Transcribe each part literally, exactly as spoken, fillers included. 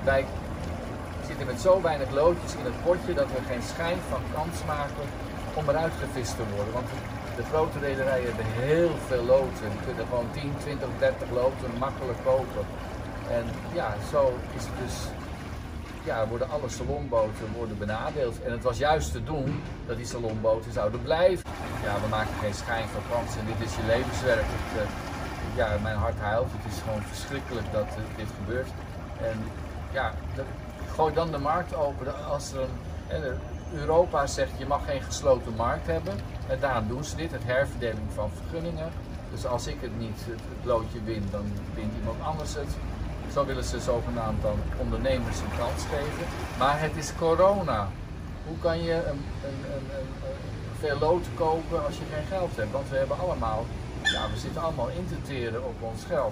wij zitten met zo weinig loodjes in het potje dat we geen schijn van kans maken om eruit gevist te worden. Want de grote rederijen hebben heel veel loten. Die kunnen gewoon tien, twintig, dertig loten makkelijk kopen. En ja, zo is het dus, ja, worden alle salonboten worden benadeeld. En het was juist te doen dat die salonboten zouden blijven. Ja, we maken geen schijn van kans en dit is je levenswerk. Het, uh, ja, mijn hart huilt. Het is gewoon verschrikkelijk dat uh, dit gebeurt. En ja, de, gooi dan de markt open. Als er een, eh, Europa zegt je mag geen gesloten markt hebben. En daarom doen ze dit, het herverdeling van vergunningen. Dus als ik het niet, het, het loodje win, dan wint iemand anders het. Zo willen ze zogenaamd dan ondernemers een kans geven. Maar het is corona. Hoe kan je een, een, een, een, een veel loten kopen als je geen geld hebt? Want we hebben allemaal, ja, we zitten allemaal in te teren op ons geld.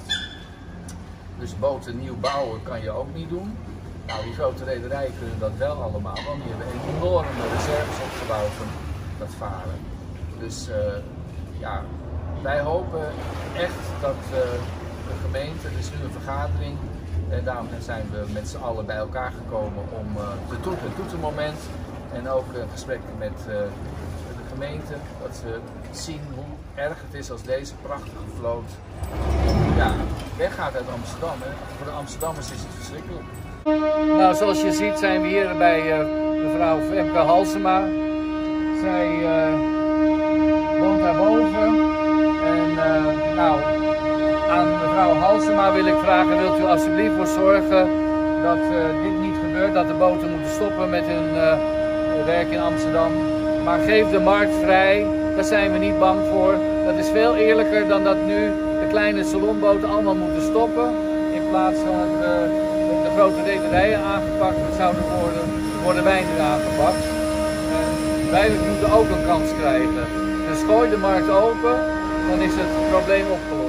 Dus boten nieuw bouwen kan je ook niet doen. Nou, die grote rederijen kunnen dat wel allemaal, want die hebben enorme reserves opgebouwd van dat varen. Dus uh, ja, wij hopen echt dat uh, de gemeente, er is nu een vergadering en daarom zijn we met z'n allen bij elkaar gekomen om uh, de toet, het toetermoment en ook een gesprek met uh, de gemeente, dat ze zien hoe erg het is als deze prachtige vloot ja, weggaat uit Amsterdam. Hè. Voor de Amsterdammers is het verschrikkelijk. Nou, zoals je ziet zijn we hier bij uh, mevrouw Femke Halsema. Zij uh, woont daarboven. En uh, nou, aan mevrouw Halsema wil ik vragen, wilt u alsjeblieft voor zorgen dat uh, dit niet gebeurt, dat de boten moeten stoppen met hun uh, werk in Amsterdam. Maar geef de markt vrij, daar zijn we niet bang voor. Dat is veel eerlijker dan dat nu de kleine salonboten allemaal moeten stoppen. In plaats van dat uh, de grote rederijen aangepakt zouden worden, worden wij nu aangepakt. En wij moeten ook een kans krijgen. Dus gooi de markt open, dan is het probleem opgelost.